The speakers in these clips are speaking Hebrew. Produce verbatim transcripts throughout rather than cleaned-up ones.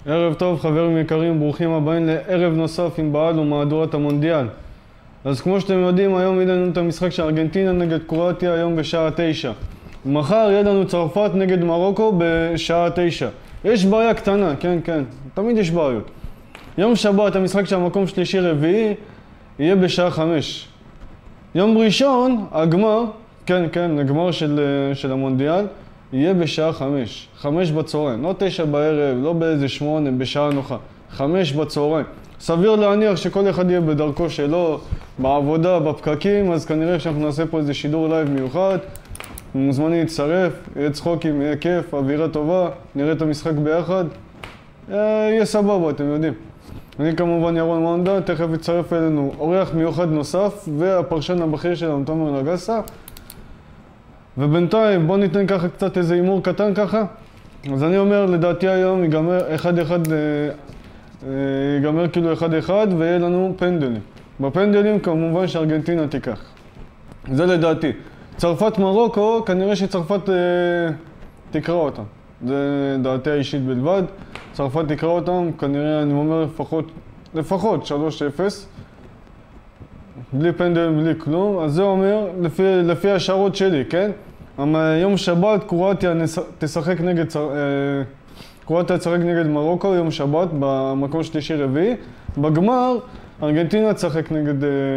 ערב טוב חברים יקרים, ברוכים הבאים לערב נוסף עם בעל ומהדורת המונדיאל. אז כמו שאתם יודעים, היום יהיה לנו את המשחק של ארגנטינה נגד קרואטיה היום בשעה תשע. מחר יהיה לנו צרפת נגד מרוקו בשעה תשע. יש בעיה קטנה, כן כן, תמיד יש בעיות. יום שבת המשחק של המקום שלישי רביעי יהיה בשעה חמש. יום ראשון, הגמר, כן כן, הגמר של, של המונדיאל יהיה בשעה חמש. חמש בצהריים, לא תשע בערב, לא באיזה שמונה, בשעה נוחה. חמש בצהריים. סביר להניח שכל אחד יהיה בדרכו שלו, בעבודה, בפקקים, אז כנראה שאנחנו נעשה פה איזה שידור לייב מיוחד. מוזמנים להצטרף, יהיה צחוקים, יהיה כיף, אווירה טובה, נראה את המשחק ביחד. יהיה סבבה, אתם יודעים. אני כמובן ירון מונדה, תכף יצטרף אלינו אורח מיוחד נוסף, והפרשן הבכיר שלנו, תומר נגסה. ובינתיים בוא ניתן ככה קצת איזה אימור קטן ככה. אז אני אומר, לדעתי היום ייגמר אחד אחד, ייגמר כאילו אחד אחד, ויהיה לנו פנדלים. בפנדלים כמובן שארגנטינה תיקח. זה לדעתי. צרפת מרוקו, כנראה שצרפת אה, תקרא אותם. זה דעתי האישית בלבד. צרפת תקרא אותם, כנראה אני אומר לפחות, לפחות שלוש אפס. בלי פנדל, בלי כלום. אז זה אומר, לפי, לפי השערות שלי, כן? יום שבת קרואטיה תשחק נגד, קרואטיה תשחק נגד מרוקו יום שבת במקום שלישי רביעי. בגמר ארגנטינה תשחק נגד...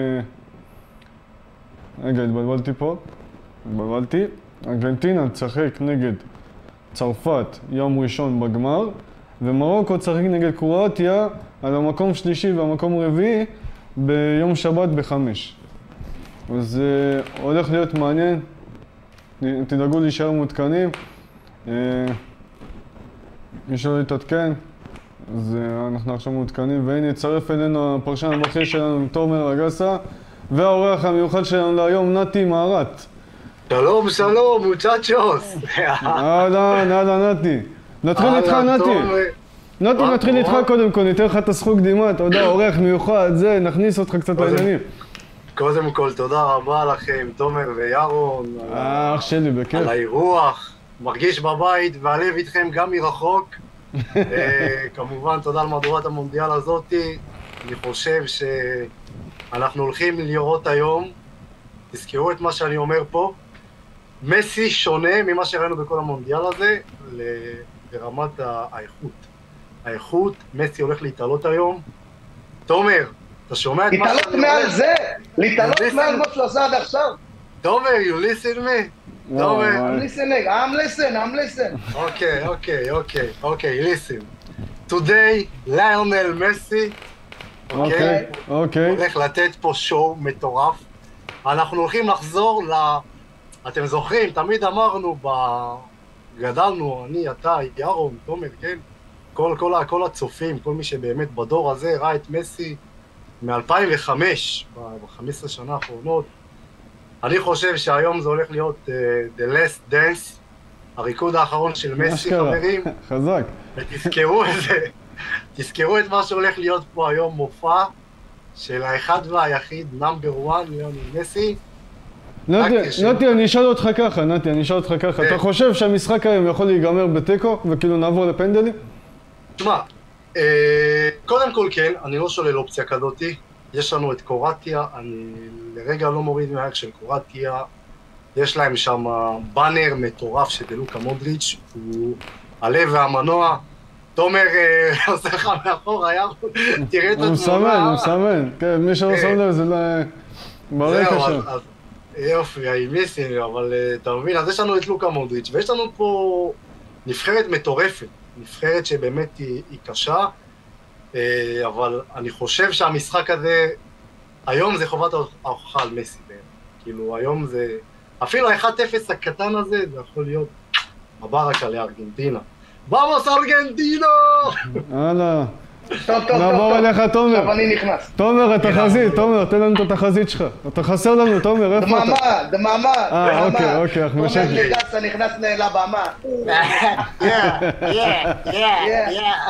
רגע, התבלבלתי פה. התבלבלתי. ארגנטינה תשחק נגד צרפת יום ראשון בגמר, ומרוקו תשחק נגד קרואטיה על המקום שלישי והמקום רביעי ביום שבת בחמש. אז זה הולך להיות מעניין. תדאגו להישאר מעודכנים. מי שלא יתעדכן, אז אנחנו עכשיו מעודכנים. והנה יצטרף אלינו הפרשן הבכיר שלנו, תומר נגסה, והאורח המיוחד שלנו להיום, נתי מהרט. שלום, שלום, מוצ'צ'וס. אהלן, אהלן נתי. נתחיל איתך נתי. נתי, נתחיל איתך קודם כל, ניתן לך את הזכות קדימה, אתה יודע, אורח מיוחד, זה, נכניס אותך קצת לעניינים. קודם כל, תודה רבה לכם, תומר וירון. אח שלי, בכיף. על האירוח, מרגיש בבית והלב איתכם גם מרחוק. כמובן, תודה על מהדורת המונדיאל הזאת. אני חושב שאנחנו הולכים לראות היום, תזכרו את מה שאני אומר פה, מסי שונה ממה שראינו בכל המונדיאל הזה, ברמת האיכות. האיכות, מסי הולך להתעלות היום. תומר, אתה שומע את מה שאני אומר? להתעלות מעל זה! להתעלות מעל מה שהוא עשה עד עכשיו! תומר, you listen me? תומר. I'm listening, I'm listen, I'm listen. אוקיי, אוקיי, אוקיי, אוקיי, listen. Today, ליונל מסי, אוקיי, אוקיי. הולך לתת פה שואו מטורף. אנחנו הולכים לחזור ל... אתם זוכרים, תמיד אמרנו, ב... גדלנו, אני, אתה, ירון, תומר, כן? כל, כל, כל הצופים, כל מי שבאמת בדור הזה ראה את מסי מ-אלפיים וחמש, ב-חמש עשרה שנה האחרונות. אני חושב שהיום זה הולך להיות uh, The Last Dance, הריקוד האחרון של מסי, חברים. חזק. ותזכרו את זה, תזכרו את מה שהולך להיות פה היום, מופע של האחד והיחיד, נאמבר וואן, ליונל מסי. נתי, נתי, אני אשאל אותך ככה, נתי, אני אשאל אותך ככה. אתה חושב שהמשחק היום יכול להיגמר בטקו וכאילו נעבור לפנדלים? תשמע, קודם כל כן, אני לא שולל אופציה כזאתי. יש לנו את קרואטיה, אני לרגע לא מוריד מהערך של קרואטיה. יש להם שם באנר מטורף של לוקה מודריץ', הוא הלב והמנוע. תומר עושה לך מאחור, היה, תראה את התמונה. הוא מסמן, הוא מסמן. כן, מי שלא שם לב זה ברקע שם. יופי, האמיסים, אבל אתה מבין, אז יש לנו את לוקה מודריץ' ויש לנו פה נבחרת מטורפת, נבחרת שבאמת היא, היא קשה, אבל אני חושב שהמשחק הזה, היום זה חובת ההוכחה על מסי, כאילו היום זה, אפילו ה-אחד אפס הקטן הזה, זה יכול להיות הברקה לארגנטינה. במוס ארגנטינו! הלאה. טוב, טוב, נעבור אליך, תומר. עכשיו אני נכנס. תומר, התחזית, תומר, תן לנו את התחזית שלך. אתה חסר לנו, תומר, איפה אתה? דממה, דממה. אה, אוקיי, אוקיי, אנחנו משק לי. תומר נגסה נכנס לבמה. יא, יא, יא,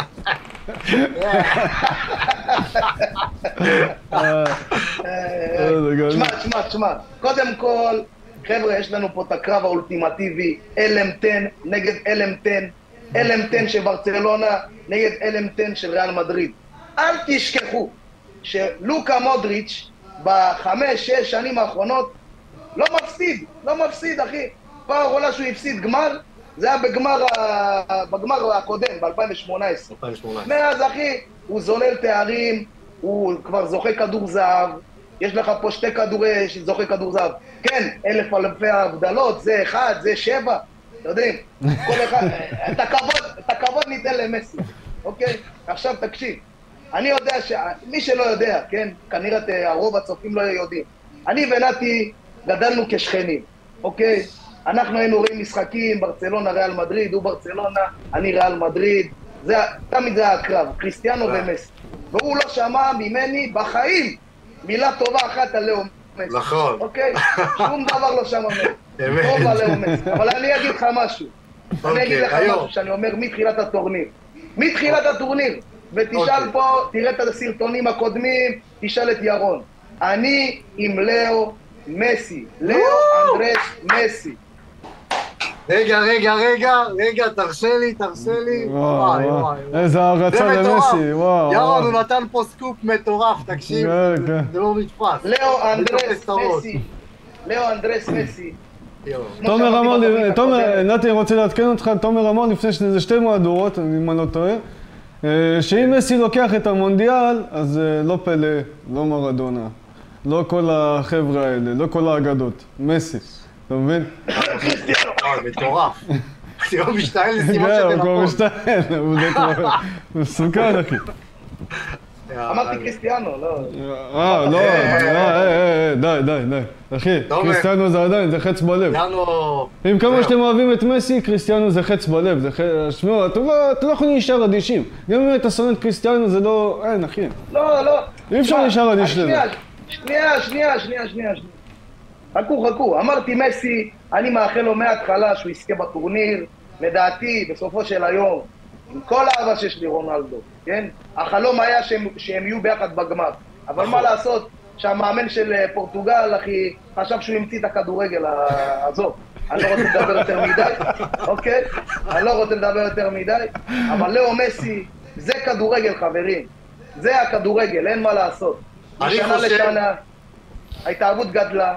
יא. תשמע, תשמע, תשמע. קודם כל, חבר'ה, יש לנו פה את הקרב האולטימטיבי, אל אם עשר נגד אל אם עשר. אל אם עשר של ברצלונה נגד אל אם עשר של ריאל מדריד. אל תשכחו שלוקה מודריץ' בחמש, שש שנים האחרונות לא מפסיד, לא מפסיד, אחי. פעם אחרונה שהוא הפסיד גמר, זה היה בגמר, בגמר הקודם, ב-אלפיים שמונה עשרה. מאז, אחי, הוא זולל תארים, הוא כבר זוכה כדור זהב, יש לך פה שתי כדורי זוכה כדור זהב. כן, אלף אלפי ההבדלות, זה אחד, זה שבע, אתה יודעים, כל אחד, את הכבוד, את הכבוד ניתן למסי, אוקיי? עכשיו תקשיב, אני יודע ש... מי שלא יודע, כן, כנראה הרוב הצופים לא יודעים. אני ונתי גדלנו כשכנים, אוקיי? אנחנו היינו רואים משחקים, ברצלונה, ריאל מדריד, הוא ברצלונה, אני ריאל מדריד, זה, תמיד זה הקרב, קריסטיאנו ומסי. והוא לא שמע ממני בחיים מילה טובה אחת על לאו מסי. נכון. אוקיי? שום דבר לא שמע ממני. טוב על לאו מסי. אבל אני אגיד לך משהו. אני אגיד לך משהו שאני אומר מתחילת הטורניר. מתחילת הטורניר. ותשאל פה, תראה את הסרטונים הקודמים, תשאל את ירון. אני עם לאו מסי. לאו אנדרס מסי. רגע, רגע, רגע, רגע, תרשה לי, תרשה לי. וואי, וואי. איזה הערצה למסי, וואו. ירון, הוא נתן פה סקופ מטורף, תקשיב, זה לא נתפס. לאו אנדרס מסי. לאו אנדרס מסי. תומר אמר לי, תומר, נתי רוצה לעדכן אותך, תומר אמר לפני שזה שתי מהדורות, אם אני לא טועה, שאם מסי לוקח את המונדיאל, אז לא פלא, לא מרדונה, לא כל החבר'ה האלה, לא כל האגדות, מסי. אתה מבין? מטורף. הוא משתעל לסימן שזה נכון. הוא משתעל, הוא מסוכן, אחי. אמרתי קריסטיאנו, לא... אה, לא, די, די, די. אחי, קריסטיאנו זה עדיין, זה חץ בלב. עם כמה שאתם אוהבים את מסי, קריסטיאנו זה חץ בלב. שמעו, אתם לא יכולים להישאר אדישים. גם אם אתה שונא את קריסטיאנו זה לא... אין, אחי. לא, לא. אי אפשר להישאר אדיש לזה. שנייה, שנייה, שנייה, שנייה. חכו, חכו. אמרתי מסי, אני מאחל לו מההתחלה שהוא יזכה בטורניר. לדעתי, בסופו של היום, עם כל האהבה שיש לי רונלדו, כן? החלום היה שהם, שהם יהיו ביחד בגמר. אבל מה לעשות שהמאמן של פורטוגל, אחי, חשב שהוא המציא את הכדורגל, עזוב. אני לא רוצה לדבר יותר מדי, אוקיי? אני לא רוצה לדבר יותר מדי, אבל לאו מסי, זה כדורגל, חברים. זה הכדורגל, אין מה לעשות. משנה לשנה, ההתאהבות גדלה,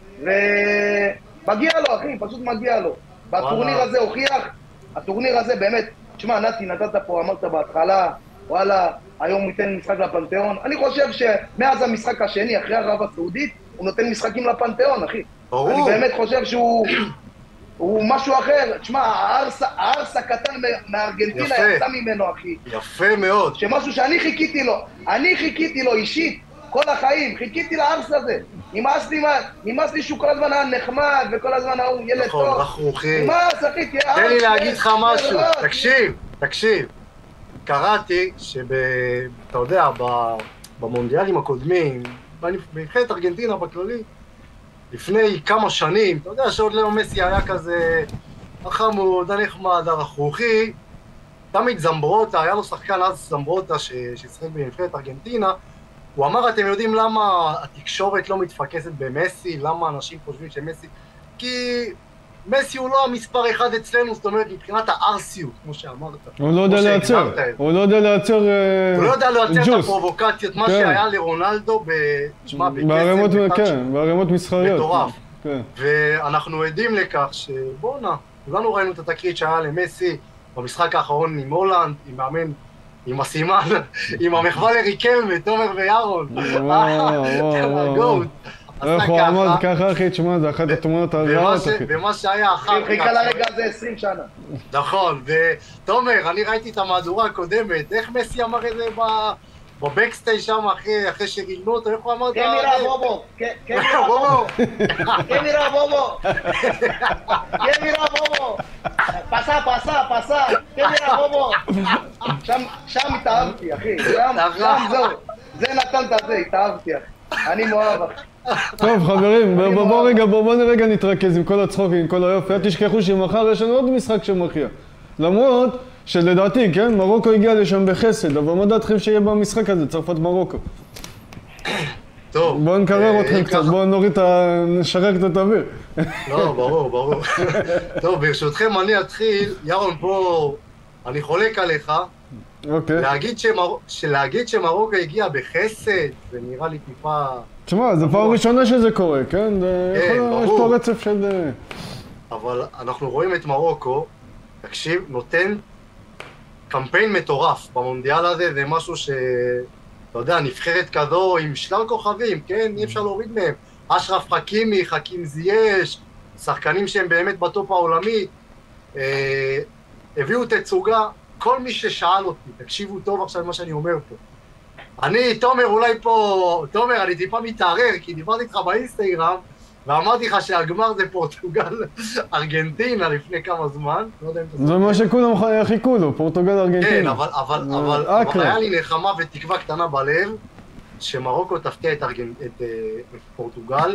ומגיע לו, אחי, פשוט מגיע לו. והטורניר הזה הוכיח, הטורניר הזה באמת, תשמע, נתי, נתת פה, אמרת בהתחלה, וואלה, היום הוא ייתן משחק לפנתיאון. אני חושב שמאז המשחק השני, אחרי ערב הסעודית, הוא נותן משחקים לפנתיאון, אחי. ברור. אני באמת חושב שהוא הוא משהו אחר. תשמע, הארס הקטן מארגנטינה יצא ממנו, אחי. יפה מאוד. שמשהו שאני חיכיתי לו, אני חיכיתי לו אישית, כל החיים, חיכיתי לארס הזה. נמאס לי, נמאס לי שהוא כל הזמן היה נחמד, וכל הזמן הוא ילד טוב. נכון, רכרוכי. נמאס, אחי, תהיה ארס. תן לי להגיד לך משהו, תקשיב, תקשיב. קראתי שב... אתה יודע, במונדיאלים הקודמים, בנבחרת ארגנטינה בכללי, לפני כמה שנים, אתה יודע שעוד לאו מסי היה כזה החמוד, הנחמד, הרכרוכי, תמיד זמברוטה, היה לו שחקן אז זמברוטה ששיחק בנבחרת ארגנטינה, הוא אמר, אתם יודעים למה התקשורת לא מתפקסת במסי, למה אנשים חושבים שמסי... כי מסי הוא לא המספר אחד אצלנו, זאת אומרת, מבחינת הארסיות, כמו שאמרת. הוא לא יודע לייצר, הוא לא יודע לייצר... הוא לא יודע לייצר את הפרובוקציות, מה שהיה לרונלדו ב... בערימות, כן, בערימות מסחריות. מטורף. ואנחנו עדים לכך שבואנה, כולנו ראינו את התקרית שהיה למסי במשחק האחרון עם הולנד, עם מאמן, עם הסימן, עם המחווה לריקלמה, תומר וירון. וואו, וואו, וואו. איך הוא עמד ככה, אחי, תשמע, זה אחת התמונות הרעות, אחי. ומה שהיה אחר כך... חיכה לרגע הזה עשרים שנה. נכון, ותומר, אני ראיתי את המהדורה הקודמת, איך מסי אמר את זה בבקסטייג' שם אחרי שריגנו אותו, איך הוא אמר את זה? כן נראה בובו, כן נראה בובו, כן נראה בובו, כן נראה בובו, פסה, פסה, פסה, כן נראה בובו. שם התאהבתי, אחי, שם זהו, זה נתן את זה, התאהבתי, אחי. אני מאוהב, אחי. טוב חברים, בואו רגע, בואו רגע נתרכז עם כל הצחוק, עם כל היופי. אל תשכחו שמחר יש לנו עוד משחק שמכריע. למרות שלדעתי, כן, מרוקו הגיע לשם בחסד, אבל מה דעתכם שיהיה במשחק הזה, צרפת מרוקו? טוב. בואו נקרר אתכם קצת, בואו נוריד את ה... נשרק את האוויר. לא, ברור, ברור. טוב, ברשותכם אני אתחיל, ירון פה אני חולק עליך. אוקיי. להגיד שמר... להגיד שמרוקו הגיע בחסד, זה נראה לי טיפה... תשמע, זו פעם ראשונה שזה קורה, כן? כן, יכול... יש פה רצף של... אבל אנחנו רואים את מרוקו, תקשיב, נותן קמפיין מטורף במונדיאל הזה, זה משהו ש... אתה יודע, נבחרת כזו עם שלל כוכבים, כן? אי אפשר להוריד מהם. אשרף חכימי, חכים זייש, שחקנים שהם באמת בטופ העולמי, אה, הביאו תצוגה. כל מי ששאל אותי, תקשיבו טוב עכשיו מה שאני אומר פה. אני, תומר, אולי פה, תומר, אני טיפה מתערר, כי דיברתי איתך באינסטגרם, ואמרתי לך שהגמר זה פורטוגל ארגנטינה לפני כמה זמן. לא יודע אם אתה... זה מה שכולם חיכו לו, פורטוגל ארגנטינה. כן, אבל, אבל, אבל, אבל היה לי נחמה ותקווה קטנה בלב, שמרוקו תפתיע את, ארגנ... את, את, את פורטוגל,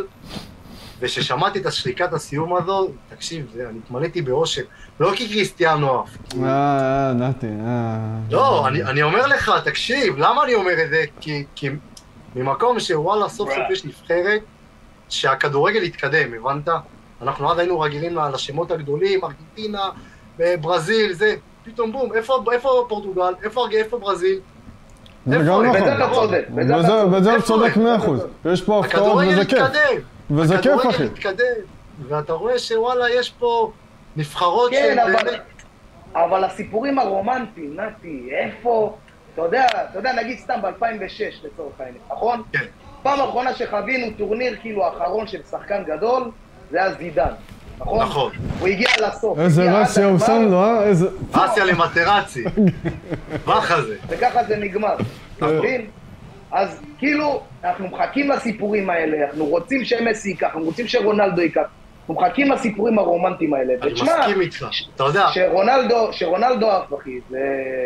וששמעתי את השריקת הסיום הזו, תקשיב, זה, אני התמלאתי באושר. לא כי קריסטיאנו אף. אה, אה, נתי, אה... לא, אני, אני אומר לך, תקשיב, למה אני אומר את זה? כי, כי ממקום שוואלה, סוף סוף יש נבחרת, שהכדורגל יתקדם, הבנת? אנחנו עד היינו רגילים לשמות הגדולים, ארגנטינה, ברזיל, זה, פתאום בום, איפה, איפה פורטוגל? איפה, איפה ברזיל? זה גם נכון. בזה אתה צודק. בזה אתה צודק מאה אחוז. יש פה הפתעות וזה כיף. וזה כיף, אחי. הכדורגל יתקדם, ואתה רואה שוואלה, יש פה נבחרות של... כן, אבל... אבל הסיפורים הרומנטיים, נתי, איפה... אתה יודע, אתה יודע, נגיד סתם ב-אלפיים ושש לצורך העניין, נכון? כן. פעם האחרונה שחווינו טורניר כאילו האחרון של שחקן גדול, זה היה זידן, נכון? נכון. הוא הגיע לסוף. איזה רסיה הוא שם לו, אה? איזה... רסיה למטרצי. ככה זה. וככה זה נגמר, אתה מבין? אז כאילו, אנחנו מחכים לסיפורים האלה, אנחנו רוצים שמסי ייקח, אנחנו רוצים שרונלדו ייקח, אנחנו מחכים לסיפורים הרומנטיים האלה. אני מסכים איתך, אתה יודע. שרונלדו, שרונלדו אף, אחי, זה...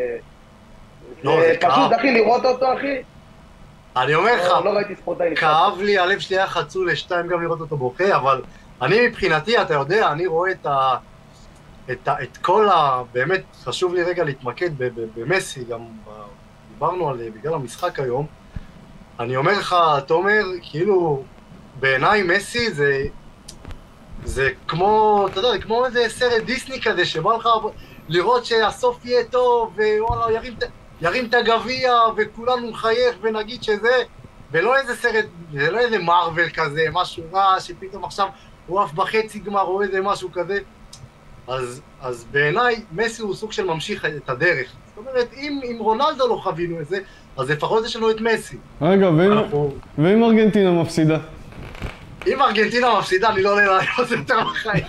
זה פשוט, אחי, לראות אותו, אחי. אני אומר לך, לא ראיתי ספורטאי. כאב לי, הלב שלי היה חצוי לשתיים גם לראות אותו בוכה, אבל אני מבחינתי, אתה יודע, אני רואה את ה... את, ה... את כל ה... באמת, חשוב לי רגע להתמקד במסי, גם דיברנו על בגלל המשחק היום. אני אומר לך, תומר, כאילו, בעיניי מסי זה... זה כמו, אתה יודע, כמו איזה סרט דיסני כזה, שבא לך לראות שהסוף יהיה טוב, ווואלה, ירים, ירים את הגביע, וכולנו נחייך ונגיד שזה, ולא איזה סרט, זה לא איזה מרוול כזה, משהו רע, שפתאום עכשיו הוא אף בחצי גמר או איזה משהו כזה. אז, אז בעיניי, מסי הוא סוג של ממשיך את הדרך. זאת אומרת, אם, אם רונלדו לא חווינו את זה, אז לפחות יש לנו את מסי. רגע, ואם, אנחנו... ואם ארגנטינה מפסידה? אם ארגנטינה מפסידה, אני לא עולה לעשות יותר בחיים.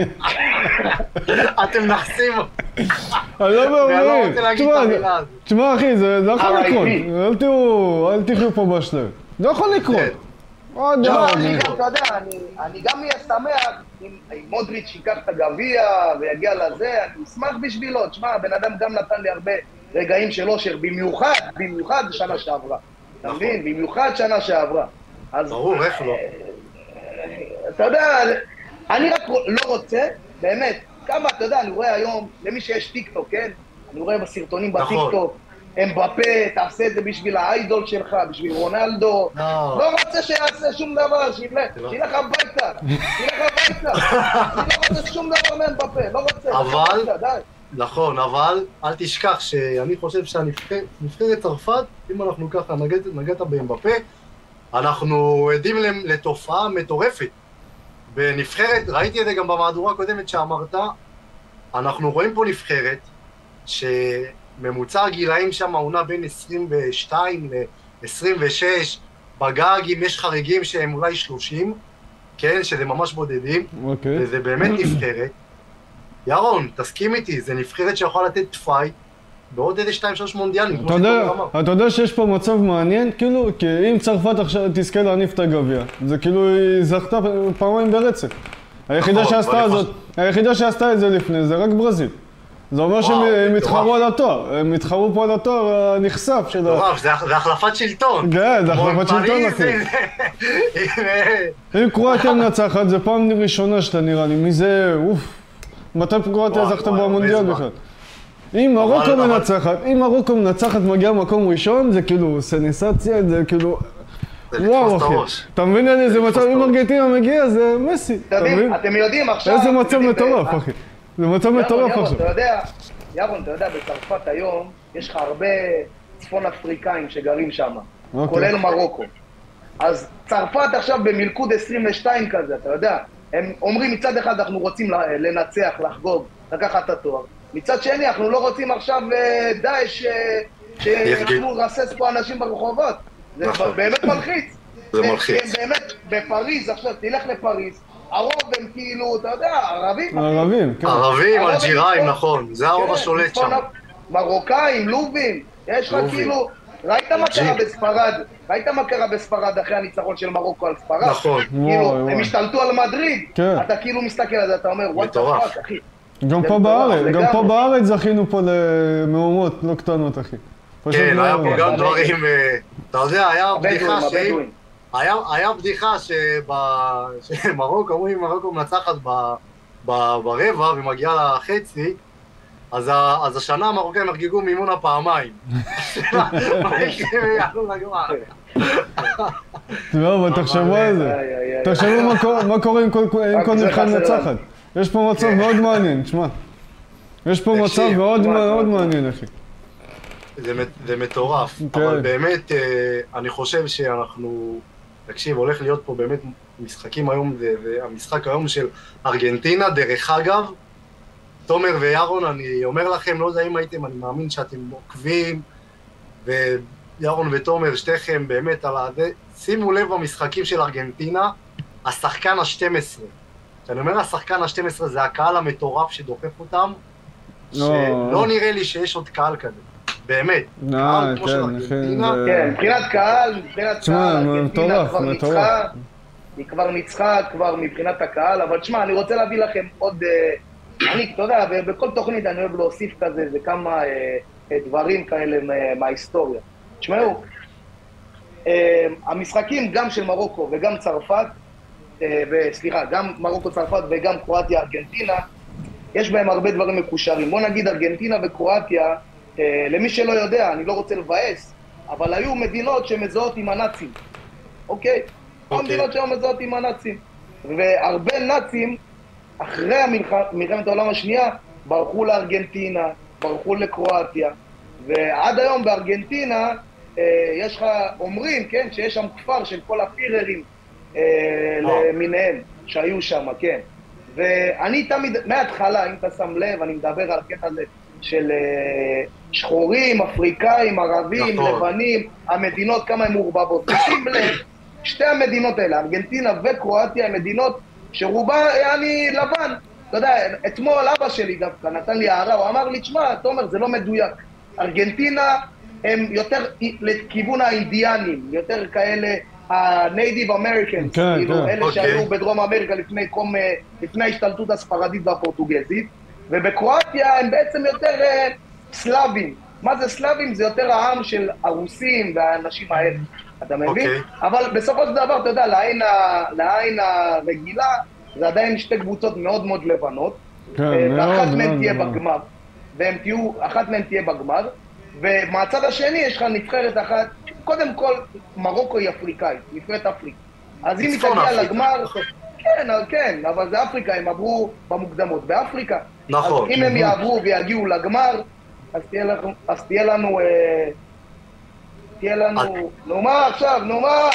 אתם נחסים. אני לא ואני לא רוצה להגיד את המילה הזאת. תשמע אחי, זה לא יכול לקרות. אל תהיו, אל תחיו פה בשלב. זה יכול לקרות. תשמע, אני גם, אתה יודע, אני גם אהיה שמח אם מודריץ' ייקח את הגביע ויגיע לזה, אני אשמח בשבילו. תשמע, הבן אדם גם נתן לי הרבה רגעים של אושר, במיוחד, במיוחד שנה שעברה. אתה מבין? במיוחד שנה שעברה. ברור, איך לא? אתה יודע, אני רק לא רוצה, באמת, כמה, אתה יודע, אני רואה היום, למי שיש טיקטוק, כן? אני רואה בסרטונים בטיקטוק, אמבפה, תעשה את זה בשביל האיידול שלך, בשביל רונלדו. לא רוצה שיעשה שום דבר, שילך הביתה, שילך הביתה. אני לא רוצה שום דבר מאמבפה, לא רוצה. אבל, נכון, אבל אל תשכח שאני חושב שהנבחרת צרפת, אם אנחנו ככה נגעת באמבפה, אנחנו עדים לתופעה מטורפת. בנבחרת, ראיתי את זה גם במהדורה הקודמת שאמרת, אנחנו רואים פה נבחרת שממוצע הגילאים שם עונה בין עשרים ושתיים ל-עשרים ושש, בגג אם יש חריגים שהם אולי שלושים, כן, שזה ממש בודדים, okay. וזה באמת נבחרת. ירון, תסכים איתי, זה נבחרת שיכולה לתת פייט, בעוד איזה שתיים שלוש מונדיאלים. אתה יודע שיש פה מצב מעניין, כאילו, כי אם צרפת עכשיו תזכה להניף את הגביע, זה כאילו היא זכתה פעמיים ברצף. היחידה שעשתה זאת, היחידה שעשתה את זה לפני, זה רק ברזיל. זה אומר שהם התחרו על התואר, הם התחרו פה על התואר הנכסף של ה... זה החלפת שלטון. כן, זה החלפת שלטון, אחי. אם קרואטיה מנצחת, זה פעם ראשונה שאתה נראה לי, מזה, אוף. מתי קרואטיה זכתה במונדיאל בכלל? אם מרוקו מנצחת, אם מרוקו מנצחת מגיעה מקום ראשון, זה כאילו סנסציה, זה כאילו... וואו אחי, אתה מבין איזה מצב, אם ארגנטינה מגיע זה מסי, אתה מבין? אתם יודעים עכשיו... איזה מצב מטורף אחי, זה מצב מטורף עכשיו. אתה יודע, ירון, אתה יודע, בצרפת היום יש לך הרבה צפון אפריקאים שגרים שם, אוקיי. כולל מרוקו. אז צרפת עכשיו במלכוד עשרים ושתיים כזה, אתה יודע, הם אומרים מצד אחד אנחנו רוצים לנצח, לחגוג, לקחת את התואר. מצד שני, אנחנו לא רוצים עכשיו דאעש שאנחנו נרסס פה אנשים ברחובות. זה באמת מלחיץ. זה מלחיץ. באמת, בפריז, עכשיו תלך לפריז, הרוב הם כאילו, אתה יודע, ערבים. ערבים, כן. ערבים, אלג'יראים, נכון. זה הרוב השולט שם. מרוקאים, לובים. יש לך כאילו, ראית מה קרה בספרד? ראית מה קרה בספרד אחרי הניצחון של מרוקו על ספרד? נכון. כאילו, הם השתלטו על מדריד. כן. אתה כאילו מסתכל על זה, אתה אומר, וואט פאק, אחי. גם פה בארץ, גם פה בארץ זכינו פה למהומות לא קטנות, אחי. כן, היה פה גם דברים, אתה יודע, היה בדיחה ש... היה בדיחה שמרוקו, אומרים מרוקו מנצחת ברבע ומגיעה לחצי, אז השנה המרוקאים יחגגו מימונה פעמיים. מה יקרה ויעלו לגמר? לא, אבל תחשבו על זה. תחשבו מה קורה עם כל נבחרת מנצחת. יש פה מצב מאוד מעניין, תשמע. יש פה מצב מאוד מאוד מעניין, אחי. זה מטורף, אבל באמת, אני חושב שאנחנו... תקשיב, הולך להיות פה באמת משחקים היום, והמשחק היום של ארגנטינה, דרך אגב, תומר וירון, אני אומר לכם, לא יודע אם הייתם, אני מאמין שאתם עוקבים, וירון ותומר, שתיכם באמת על העד... שימו לב במשחקים של ארגנטינה, השחקן ה-שתים עשרה. כשאני אומר השחקן ה-שתים עשרה זה הקהל המטורף שדוחף אותם, שלא נראה לי שיש עוד קהל כזה. באמת, קהל כמו של ארגנטינה. כן, מבחינת קהל, מבחינת קהל, ארגנטינה כבר ניצחה, היא כבר ניצחה כבר מבחינת הקהל, אבל תשמע, אני רוצה להביא לכם עוד, אני, אתה יודע, בכל תוכנית אני אוהב להוסיף כזה, זה כמה דברים כאלה מההיסטוריה. תשמעו, המשחקים גם של מרוקו וגם צרפת, וסליחה, גם מרוקו, צרפת וגם קרואטיה, ארגנטינה, יש בהם הרבה דברים מקושרים. בוא נגיד ארגנטינה וקרואטיה, למי שלא יודע, אני לא רוצה לבאס, אבל היו מדינות שמזוהות עם הנאצים, אוקיי? okay. מדינות שהיו מזוהות עם הנאצים. והרבה נאצים, אחרי מלחמת העולם השנייה, ברחו לארגנטינה, ברחו לקרואטיה, ועד היום בארגנטינה, יש לך, אומרים, כן, שיש שם כפר של כל הפיררים oh. למיניהם, שהיו שם, כן. ואני תמיד, מההתחלה, אם אתה שם לב, אני מדבר על קטע הזה, של שחורים, אפריקאים, ערבים, נכון. לבנים, המדינות כמה הן מעורבבות. שים לב, שתי המדינות האלה, ארגנטינה וקרואטיה, הן מדינות שרובה אני לבן. אתה יודע, אתמול אבא שלי דווקא נתן לי הערה, הוא אמר לי, תשמע, תומר, זה לא מדויק. ארגנטינה הם יותר לכיוון האינדיאנים, יותר כאלה ה-Native Americans, כן, כאילו, כן. אלה okay. שהיו בדרום אמריקה לפני, קום, לפני ההשתלטות הספרדית והפורטוגזית. ובקרואטיה הם בעצם יותר uh, סלאבים. מה זה סלאבים? זה יותר העם של הרוסים והאנשים האלה. אתה מבין? Okay. אבל בסופו של דבר, אתה יודע, לעין, ה... לעין הרגילה, זה עדיין שתי קבוצות מאוד מאוד לבנות. כן, ואחת מאוד, מהן מאוד, תהיה מאוד. בגמר. והם תהיו, אחת מהן תהיה בגמר. ומהצד השני יש לך נבחרת אחת, קודם כל, מרוקו היא אפריקאית, נבחרת אפריקה. אז אם היא תגיע לגמר... כן, כן, אבל זה אפריקה, הם עברו במוקדמות באפריקה. נכון. אז אם הם יעברו ויגיעו לגמר, אז תהיה לנו, אז תהיה לנו, אה, תהיה לנו, נו מה עכשיו, נו מה?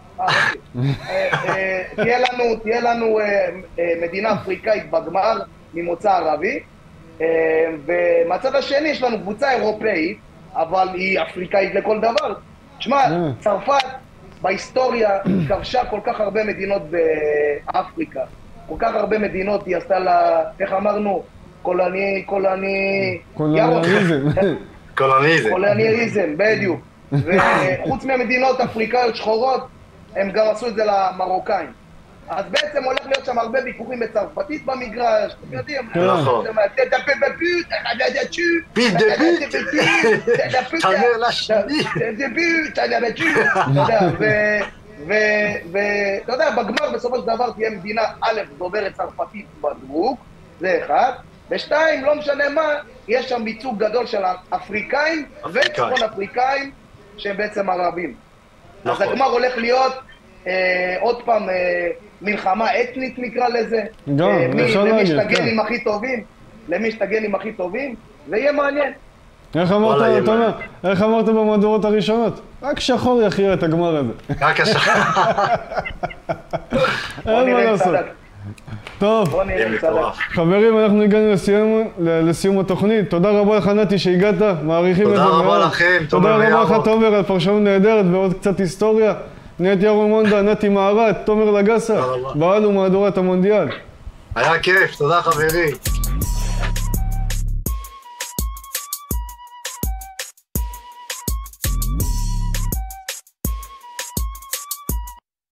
תהיה לנו, תהיה לנו מדינה אפריקאית בגמר ממוצא ערבי, ומהצד השני יש לנו קבוצה אירופאית, אבל היא אפריקאית לכל דבר. תשמע, צרפת בהיסטוריה היא כבשה כל כך הרבה מדינות באפריקה, כל כך הרבה מדינות היא עשתה לה, איך אמרנו, קולוני, קולוני... קולוניאליזם. קולוניאליזם. קולוניאליזם, בדיוק. וחוץ מהמדינות אפריקאיות שחורות, הם גם עשו את זה למרוקאים. אז בעצם הולך להיות שם הרבה ביקורים בצרפתית במגרש, אתם יודעים? נכון. תדפה בפוט, תדפו, פיט דפוט, תדפו לשני. תדפו, תדפו, אתה יודע, ואתה יודע, בגמר בסופו של דבר תהיה מדינה א' דוברת צרפתית בדרוק, זה אחד, ושתיים, לא משנה מה, יש שם ייצוג גדול של אפריקאים וצפון אפריקאים שהם בעצם ערבים. אז הגמר הולך להיות עוד פעם מלחמה אתנית נקרא לזה, מי יש את הגנים הכי טובים, למי יש את הגנים הכי טובים, ויהיה מעניין. איך אמרת, תומר, איך אמרת במהדורות הראשונות? רק שחור יכריע את הגמר הזה. רק השחור. אין מה לעשות. טוב, חברים, אנחנו הגענו לסיום, לסיום התוכנית. תודה רבה לך נתי שהגעת, מעריכים את זה מאוד. תודה רבה לכם, תומר וירוק. תודה רבה לך תומר על פרשנות נהדרת ועוד קצת היסטוריה. נהיית ירון מונדה, נתי מערת, תומר לגסה, בעל ומהדורת המונדיאל. היה כיף, תודה חברי.